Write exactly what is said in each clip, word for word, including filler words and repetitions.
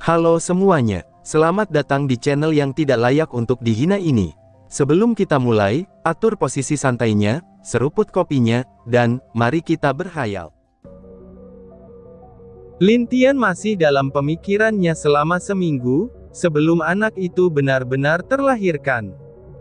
Halo semuanya, selamat datang di channel yang tidak layak untuk dihina ini. Sebelum kita mulai, atur posisi santainya, seruput kopinya, dan mari kita berhayal. Lin Tian masih dalam pemikirannya selama seminggu, sebelum anak itu benar-benar terlahirkan.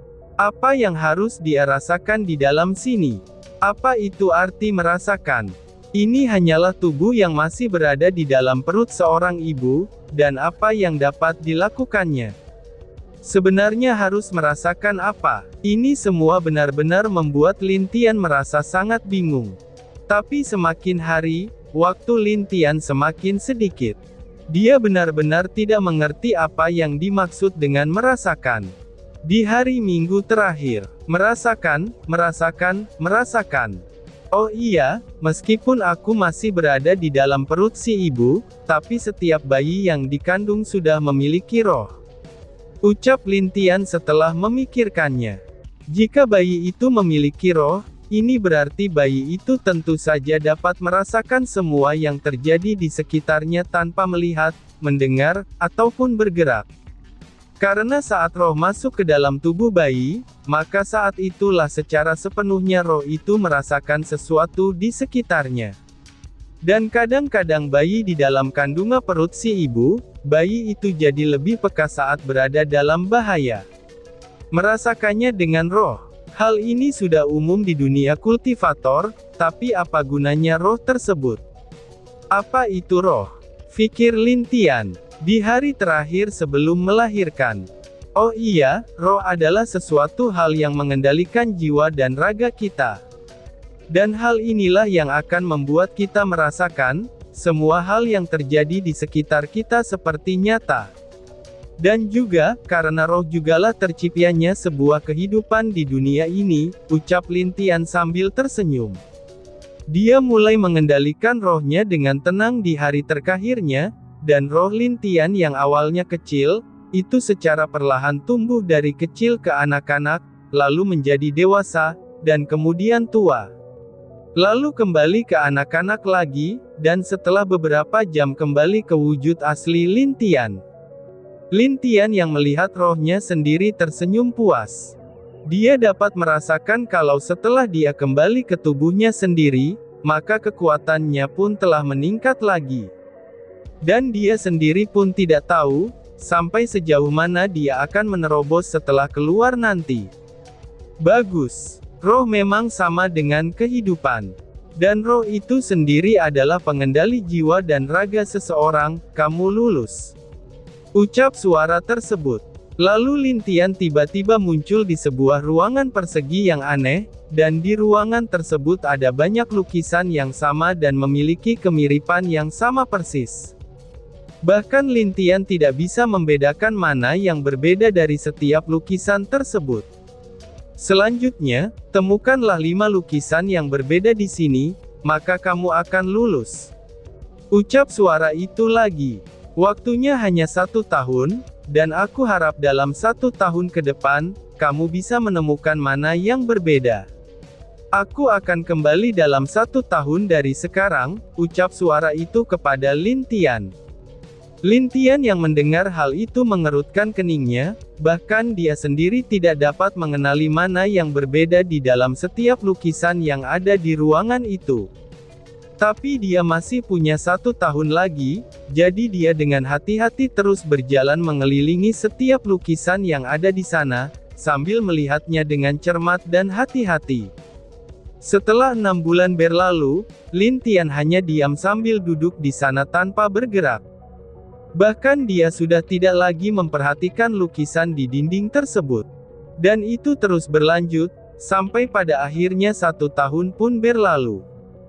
Apa yang harus dia rasakan di dalam sini? Apa itu arti merasakan? Ini hanyalah tubuh yang masih berada di dalam perut seorang ibu, dan apa yang dapat dilakukannya. Sebenarnya harus merasakan apa? Ini semua benar-benar membuat Lin Tian merasa sangat bingung. Tapi semakin hari, waktu Lin Tian semakin sedikit. Dia benar-benar tidak mengerti apa yang dimaksud dengan merasakan. Di hari Minggu terakhir, merasakan, merasakan, merasakan. Oh iya, meskipun aku masih berada di dalam perut si ibu, tapi setiap bayi yang dikandung sudah memiliki roh. Ucap Lin Tian setelah memikirkannya. Jika bayi itu memiliki roh, ini berarti bayi itu tentu saja dapat merasakan semua yang terjadi di sekitarnya tanpa melihat, mendengar, ataupun bergerak. Karena saat roh masuk ke dalam tubuh bayi, maka saat itulah secara sepenuhnya roh itu merasakan sesuatu di sekitarnya. Dan kadang-kadang bayi di dalam kandungan perut si ibu, bayi itu jadi lebih peka saat berada dalam bahaya. Merasakannya dengan roh. Hal ini sudah umum di dunia kultivator, tapi apa gunanya roh tersebut? Apa itu roh? Fikir Lin Tian. Di hari terakhir sebelum melahirkan. Oh iya, roh adalah sesuatu hal yang mengendalikan jiwa dan raga kita. Dan hal inilah yang akan membuat kita merasakan, semua hal yang terjadi di sekitar kita seperti nyata. Dan juga, karena roh jugalah terciptanya sebuah kehidupan di dunia ini, ucap Lin Tian sambil tersenyum. Dia mulai mengendalikan rohnya dengan tenang di hari terakhirnya, dan roh Lin Tian yang awalnya kecil, itu secara perlahan tumbuh dari kecil ke anak-anak, lalu menjadi dewasa, dan kemudian tua. Lalu kembali ke anak-anak lagi, dan setelah beberapa jam kembali ke wujud asli Lin Tian. Lin Tian yang melihat rohnya sendiri tersenyum puas. Dia dapat merasakan kalau setelah dia kembali ke tubuhnya sendiri, maka kekuatannya pun telah meningkat lagi. Dan dia sendiri pun tidak tahu, sampai sejauh mana dia akan menerobos setelah keluar nanti. Bagus. Roh memang sama dengan kehidupan. Dan roh itu sendiri adalah pengendali jiwa dan raga seseorang, kamu lulus. Ucap suara tersebut. Lalu Lin Tian tiba-tiba muncul di sebuah ruangan persegi yang aneh, dan di ruangan tersebut ada banyak lukisan yang sama dan memiliki kemiripan yang sama persis. Bahkan Lin Tian tidak bisa membedakan mana yang berbeda dari setiap lukisan tersebut. Selanjutnya, temukanlah lima lukisan yang berbeda di sini, maka kamu akan lulus. Ucap suara itu lagi. Waktunya hanya satu tahun, dan aku harap dalam satu tahun ke depan, kamu bisa menemukan mana yang berbeda. Aku akan kembali dalam satu tahun dari sekarang, ucap suara itu kepada Lin Tian. Lin Tian yang mendengar hal itu mengerutkan keningnya, bahkan dia sendiri tidak dapat mengenali mana yang berbeda di dalam setiap lukisan yang ada di ruangan itu. Tapi dia masih punya satu tahun lagi, jadi dia dengan hati-hati terus berjalan mengelilingi setiap lukisan yang ada di sana, sambil melihatnya dengan cermat dan hati-hati. Setelah enam bulan berlalu, Lin Tian hanya diam sambil duduk di sana tanpa bergerak. Bahkan dia sudah tidak lagi memperhatikan lukisan di dinding tersebut. Dan itu terus berlanjut, sampai pada akhirnya satu tahun pun berlalu.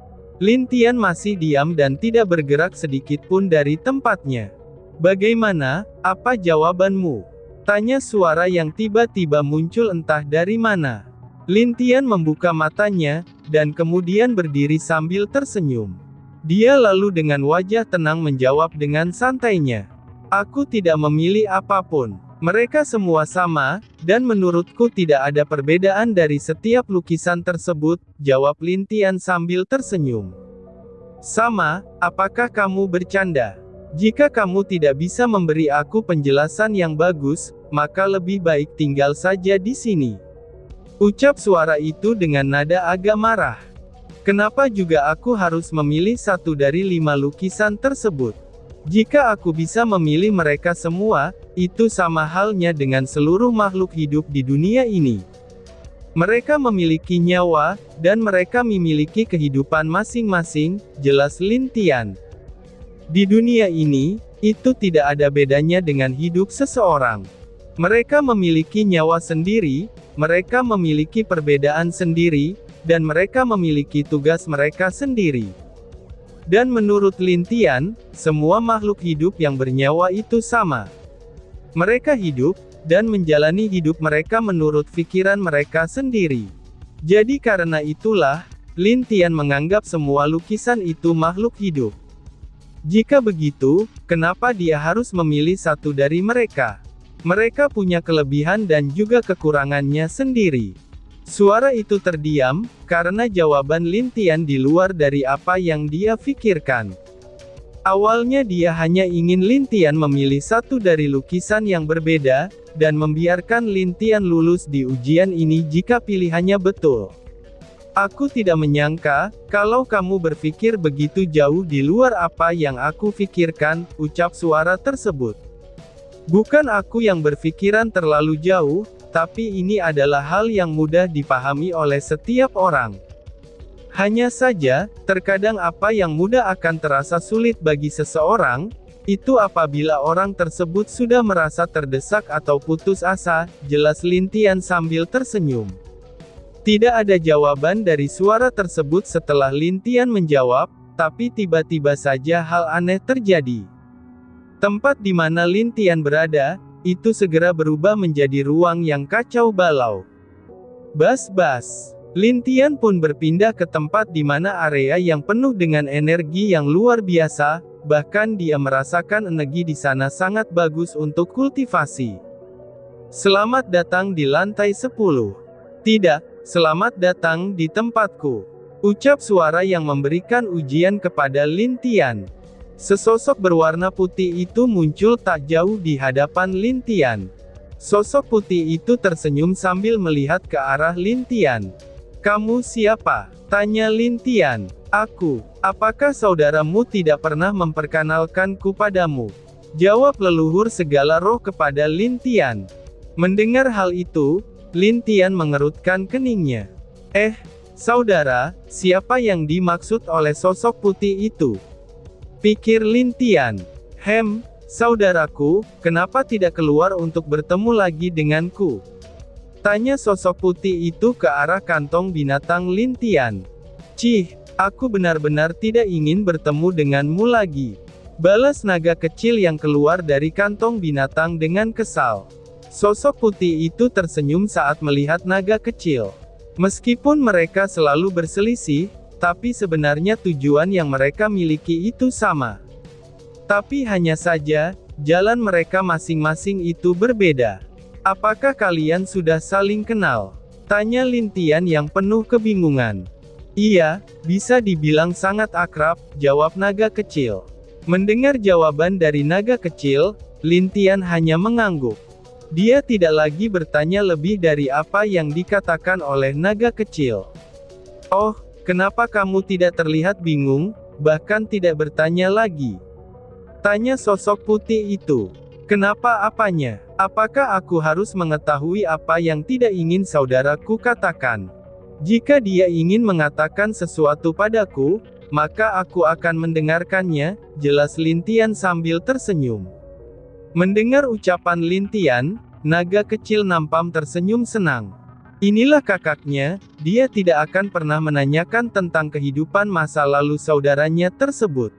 Lin Tian masih diam dan tidak bergerak sedikit pun dari tempatnya. Bagaimana, apa jawabanmu? Tanya suara yang tiba-tiba muncul entah dari mana. Lin Tian membuka matanya, dan kemudian berdiri sambil tersenyum. Dia lalu dengan wajah tenang menjawab dengan santainya. Aku tidak memilih apapun. Mereka semua sama, dan menurutku tidak ada perbedaan dari setiap lukisan tersebut, jawab Lin Tian sambil tersenyum. Sama, apakah kamu bercanda? Jika kamu tidak bisa memberi aku penjelasan yang bagus, maka lebih baik tinggal saja di sini. Ucap suara itu dengan nada agak marah. Kenapa juga aku harus memilih satu dari lima lukisan tersebut? Jika aku bisa memilih mereka semua, itu sama halnya dengan seluruh makhluk hidup di dunia ini. Mereka memiliki nyawa, dan mereka memiliki kehidupan masing-masing, jelas Lin Tian. Di dunia ini, itu tidak ada bedanya dengan hidup seseorang. Mereka memiliki nyawa sendiri, mereka memiliki perbedaan sendiri, dan mereka memiliki tugas mereka sendiri. Dan menurut Lin Tian, semua makhluk hidup yang bernyawa itu sama. Mereka hidup, dan menjalani hidup mereka menurut pikiran mereka sendiri. Jadi karena itulah, Lin Tian menganggap semua lukisan itu makhluk hidup. Jika begitu, kenapa dia harus memilih satu dari mereka? Mereka punya kelebihan dan juga kekurangannya sendiri. Suara itu terdiam, karena jawaban Lin Tian di luar dari apa yang dia pikirkan. Awalnya dia hanya ingin Lin Tian memilih satu dari lukisan yang berbeda, dan membiarkan Lin Tian lulus di ujian ini jika pilihannya betul. Aku tidak menyangka, kalau kamu berpikir begitu jauh di luar apa yang aku pikirkan, ucap suara tersebut. Bukan aku yang berpikiran terlalu jauh, tapi ini adalah hal yang mudah dipahami oleh setiap orang. Hanya saja, terkadang apa yang mudah akan terasa sulit bagi seseorang, itu apabila orang tersebut sudah merasa terdesak atau putus asa, jelas Lin Tian sambil tersenyum. Tidak ada jawaban dari suara tersebut setelah Lin Tian menjawab, tapi tiba-tiba saja hal aneh terjadi. Tempat di mana Lin Tian berada, itu segera berubah menjadi ruang yang kacau balau. Bas-bas. Lin Tian pun berpindah ke tempat di mana area yang penuh dengan energi yang luar biasa, bahkan dia merasakan energi di sana sangat bagus untuk kultivasi. Selamat datang di lantai sepuluh. Tidak, selamat datang di tempatku. Ucap suara yang memberikan ujian kepada Lin Tian. Sesosok berwarna putih itu muncul tak jauh di hadapan Lin Tian. Sosok putih itu tersenyum sambil melihat ke arah Lin Tian. "Kamu siapa?" tanya Lin Tian. "Aku. Apakah saudaramu tidak pernah memperkenalkanku padamu?" jawab leluhur segala roh kepada Lin Tian. Mendengar hal itu, Lin Tian mengerutkan keningnya. "Eh, saudara, siapa yang dimaksud oleh sosok putih itu?" pikir Lin Tian. "Hem, saudaraku, kenapa tidak keluar untuk bertemu lagi denganku?" tanya sosok putih itu ke arah kantong binatang Lin Tian. "Cih, aku benar-benar tidak ingin bertemu denganmu lagi," balas naga kecil yang keluar dari kantong binatang dengan kesal. Sosok putih itu tersenyum saat melihat naga kecil. Meskipun mereka selalu berselisih, tapi sebenarnya tujuan yang mereka miliki itu sama. Tapi hanya saja, jalan mereka masing-masing itu berbeda. "Apakah kalian sudah saling kenal?" tanya Lin Tian yang penuh kebingungan. "Iya, bisa dibilang sangat akrab," jawab naga kecil. Mendengar jawaban dari naga kecil, Lin Tian hanya mengangguk. Dia tidak lagi bertanya lebih dari apa yang dikatakan oleh naga kecil. "Oh, kenapa kamu tidak terlihat bingung, bahkan tidak bertanya lagi?" tanya sosok putih itu. "Kenapa apanya? Apakah aku harus mengetahui apa yang tidak ingin saudaraku katakan? Jika dia ingin mengatakan sesuatu padaku, maka aku akan mendengarkannya," jelas Lin Tian sambil tersenyum. Mendengar ucapan Lin Tian, naga kecil nampam tersenyum senang. Inilah kakaknya, dia tidak akan pernah menanyakan tentang kehidupan masa lalu saudaranya tersebut.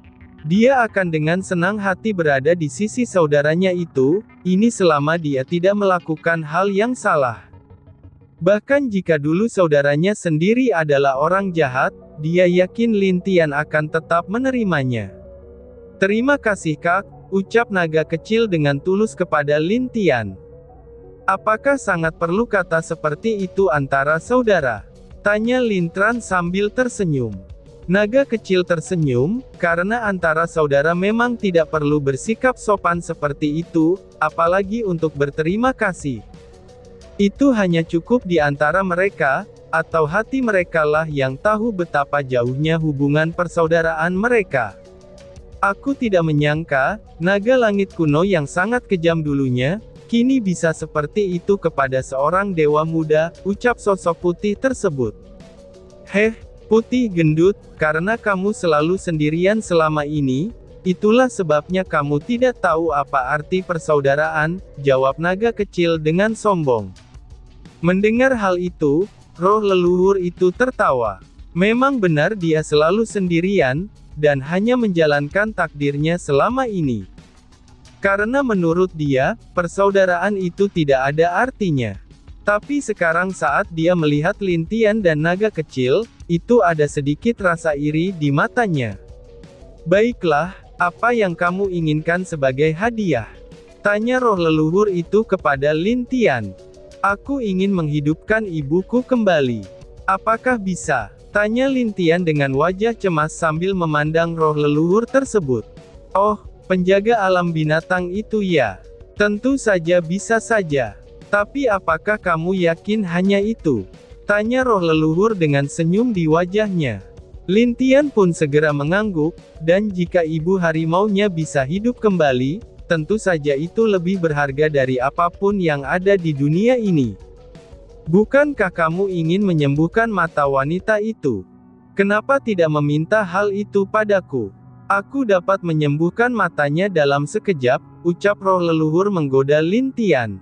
Dia akan dengan senang hati berada di sisi saudaranya itu, ini selama dia tidak melakukan hal yang salah. Bahkan jika dulu saudaranya sendiri adalah orang jahat, dia yakin Lin Tian akan tetap menerimanya. "Terima kasih Kak," ucap naga kecil dengan tulus kepada Lin Tian. "Apakah sangat perlu kata seperti itu antara saudara?" tanya Lin Tian sambil tersenyum. Naga kecil tersenyum, karena antara saudara memang tidak perlu bersikap sopan seperti itu, apalagi untuk berterima kasih. Itu hanya cukup di antara mereka, atau hati merekalah yang tahu betapa jauhnya hubungan persaudaraan mereka. Aku tidak menyangka, naga langit kuno yang sangat kejam dulunya, kini bisa seperti itu kepada seorang dewa muda, ucap sosok putih tersebut. Heh, putih gendut, karena kamu selalu sendirian selama ini, itulah sebabnya kamu tidak tahu apa arti persaudaraan, jawab naga kecil dengan sombong. Mendengar hal itu, roh leluhur itu tertawa. Memang benar dia selalu sendirian, dan hanya menjalankan takdirnya selama ini. Karena menurut dia, persaudaraan itu tidak ada artinya. Tapi sekarang saat dia melihat Lintian dan naga kecil, itu ada sedikit rasa iri di matanya. Baiklah, apa yang kamu inginkan sebagai hadiah? Tanya roh leluhur itu kepada Lintian. Aku ingin menghidupkan ibuku kembali. Apakah bisa? Tanya Lintian dengan wajah cemas sambil memandang roh leluhur tersebut. Oh, penjaga alam binatang itu ya. Tentu saja bisa saja. Tapi apakah kamu yakin hanya itu? Tanya roh leluhur dengan senyum di wajahnya. Lintian pun segera mengangguk, dan jika ibu harimaunya bisa hidup kembali, tentu saja itu lebih berharga dari apapun yang ada di dunia ini. Bukankah kamu ingin menyembuhkan mata wanita itu? Kenapa tidak meminta hal itu padaku? Aku dapat menyembuhkan matanya dalam sekejap, ucap roh leluhur menggoda Lintian.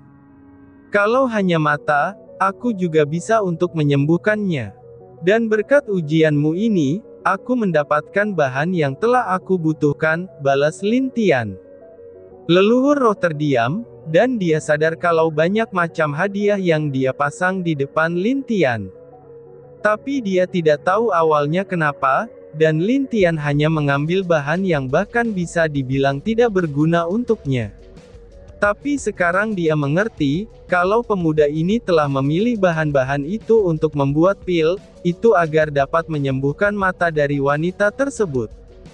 Kalau hanya mata, aku juga bisa untuk menyembuhkannya. Dan berkat ujianmu ini, aku mendapatkan bahan yang telah aku butuhkan, balas Lintian. Leluhur roh terdiam, dan dia sadar kalau banyak macam hadiah yang dia pasang di depan Lintian. Tapi dia tidak tahu awalnya kenapa, dan Lintian hanya mengambil bahan yang bahkan bisa dibilang tidak berguna untuknya. Tapi sekarang dia mengerti, kalau pemuda ini telah memilih bahan-bahan itu untuk membuat pil, itu agar dapat menyembuhkan mata dari wanita tersebut.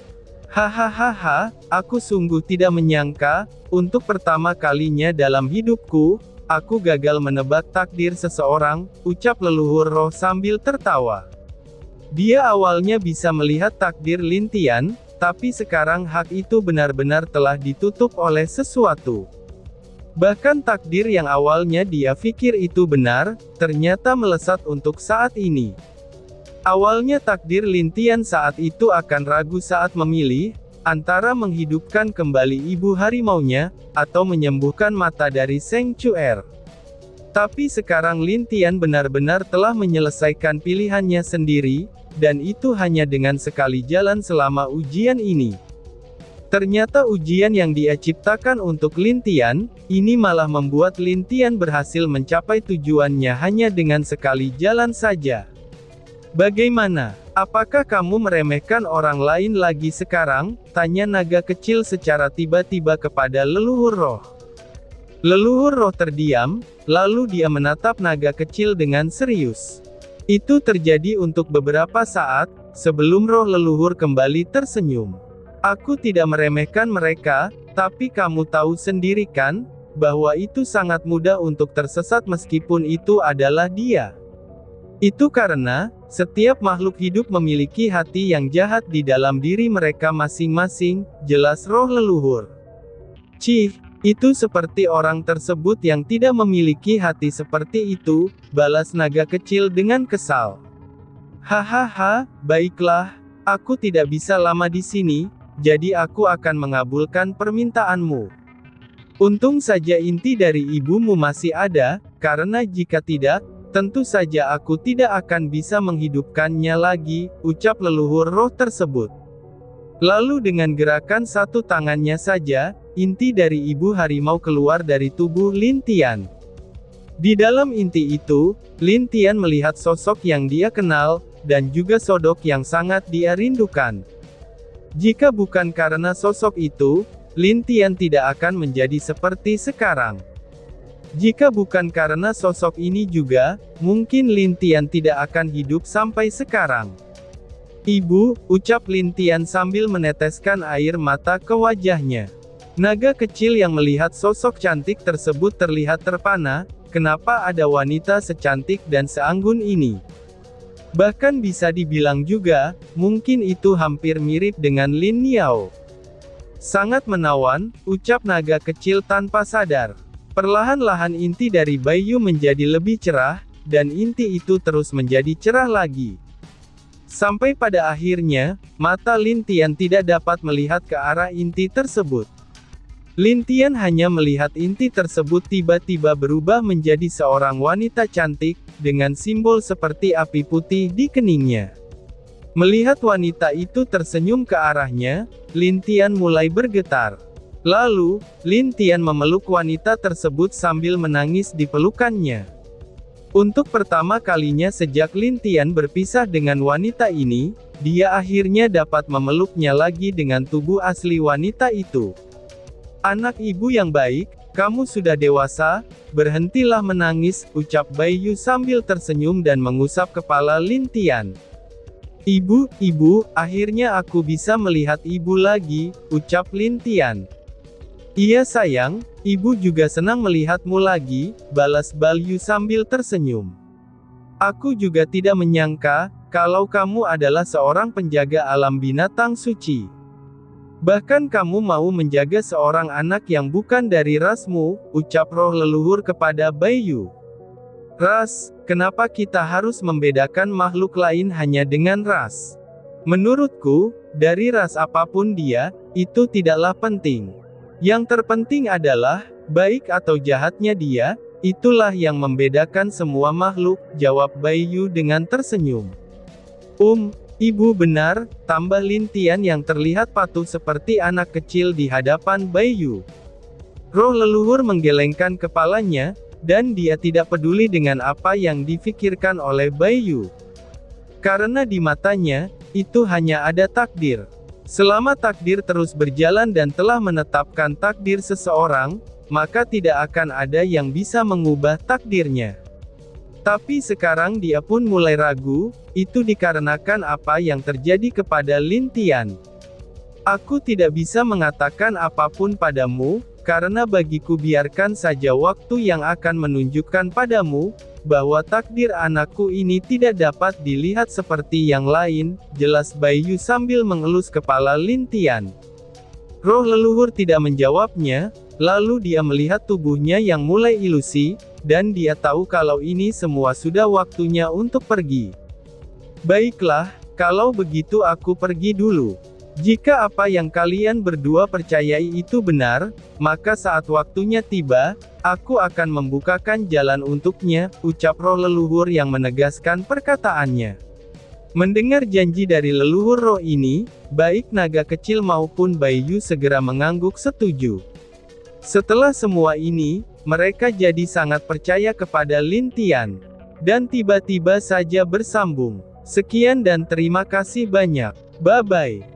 Hahaha, aku sungguh tidak menyangka, untuk pertama kalinya dalam hidupku, aku gagal menebak takdir seseorang, ucap leluhur roh sambil tertawa. Dia awalnya bisa melihat takdir Lintian, tapi sekarang hak itu benar-benar telah ditutup oleh sesuatu. Bahkan takdir yang awalnya dia pikir itu benar, ternyata melesat untuk saat ini. Awalnya takdir Lintian saat itu akan ragu saat memilih, antara menghidupkan kembali ibu harimaunya, atau menyembuhkan mata dari Seng Chuer. Tapi sekarang Lintian benar-benar telah menyelesaikan pilihannya sendiri, dan itu hanya dengan sekali jalan selama ujian ini. Ternyata ujian yang dia ciptakan untuk Lintian, ini malah membuat Lintian berhasil mencapai tujuannya hanya dengan sekali jalan saja. Bagaimana? Apakah kamu meremehkan orang lain lagi sekarang? Tanya naga kecil secara tiba-tiba kepada leluhur roh. Leluhur roh terdiam, lalu dia menatap naga kecil dengan serius. Itu terjadi untuk beberapa saat, sebelum roh leluhur kembali tersenyum. Aku tidak meremehkan mereka, tapi kamu tahu sendiri kan, bahwa itu sangat mudah untuk tersesat meskipun itu adalah dia. Itu karena, setiap makhluk hidup memiliki hati yang jahat di dalam diri mereka masing-masing, jelas roh leluhur. Cih, itu seperti orang tersebut yang tidak memiliki hati seperti itu, balas naga kecil dengan kesal. Hahaha, baiklah, aku tidak bisa lama di sini, jadi aku akan mengabulkan permintaanmu. Untung saja inti dari ibumu masih ada, karena jika tidak, tentu saja aku tidak akan bisa menghidupkannya lagi, ucap leluhur roh tersebut. Lalu dengan gerakan satu tangannya saja, inti dari ibu harimau keluar dari tubuh Lintian. Di dalam inti itu, Lintian melihat sosok yang dia kenal, dan juga sodok yang sangat dia rindukan. Jika bukan karena sosok itu, Lintian tidak akan menjadi seperti sekarang. Jika bukan karena sosok ini juga, mungkin Lintian tidak akan hidup sampai sekarang. Ibu, ucap Lin Tian sambil meneteskan air mata ke wajahnya. Naga kecil yang melihat sosok cantik tersebut terlihat terpana, kenapa ada wanita secantik dan seanggun ini? Bahkan bisa dibilang juga, mungkin itu hampir mirip dengan Lin Niao. Sangat menawan, ucap naga kecil tanpa sadar. Perlahan-lahan inti dari Baiyu menjadi lebih cerah, dan inti itu terus menjadi cerah lagi. Sampai pada akhirnya, mata Lin Tian tidak dapat melihat ke arah inti tersebut. Lin Tian hanya melihat inti tersebut tiba-tiba berubah menjadi seorang wanita cantik, dengan simbol seperti api putih di keningnya. Melihat wanita itu tersenyum ke arahnya, Lin Tian mulai bergetar. Lalu, Lin Tian memeluk wanita tersebut sambil menangis di pelukannya. Untuk pertama kalinya sejak Lin Tian berpisah dengan wanita ini, dia akhirnya dapat memeluknya lagi dengan tubuh asli wanita itu. Anak ibu yang baik, kamu sudah dewasa, berhentilah menangis, ucap Baiyu sambil tersenyum dan mengusap kepala Lin Tian. Ibu, ibu, akhirnya aku bisa melihat ibu lagi, ucap Lin Tian. Iya sayang, ibu juga senang melihatmu lagi, balas Baiyu sambil tersenyum. Aku juga tidak menyangka, kalau kamu adalah seorang penjaga alam binatang suci. Bahkan kamu mau menjaga seorang anak yang bukan dari rasmu, ucap roh leluhur kepada Baiyu. Ras, kenapa kita harus membedakan makhluk lain hanya dengan ras? Menurutku, dari ras apapun dia, itu tidaklah penting. Yang terpenting adalah, baik atau jahatnya dia, itulah yang membedakan semua makhluk, jawab Baiyu dengan tersenyum. Um, ibu benar, tambah Lin Tian yang terlihat patuh seperti anak kecil di hadapan Baiyu. Roh leluhur menggelengkan kepalanya, dan dia tidak peduli dengan apa yang difikirkan oleh Baiyu. Karena di matanya, itu hanya ada takdir. Selama takdir terus berjalan dan telah menetapkan takdir seseorang, maka tidak akan ada yang bisa mengubah takdirnya. Tapi sekarang dia pun mulai ragu, itu dikarenakan apa yang terjadi kepada Lin Tian. Aku tidak bisa mengatakan apapun padamu, karena bagiku biarkan saja waktu yang akan menunjukkan padamu, bahwa takdir anakku ini tidak dapat dilihat seperti yang lain, jelas Baiyu sambil mengelus kepala Lin Tian. Roh leluhur tidak menjawabnya, lalu dia melihat tubuhnya yang mulai ilusi, dan dia tahu kalau ini semua sudah waktunya untuk pergi. Baiklah, kalau begitu aku pergi dulu. Jika apa yang kalian berdua percayai itu benar, maka saat waktunya tiba, aku akan membukakan jalan untuknya, ucap roh leluhur yang menegaskan perkataannya. Mendengar janji dari leluhur roh ini, baik naga kecil maupun Baiyu segera mengangguk setuju. Setelah semua ini, mereka jadi sangat percaya kepada Lin Tian. Dan tiba-tiba saja bersambung. Sekian dan terima kasih banyak. Bye-bye.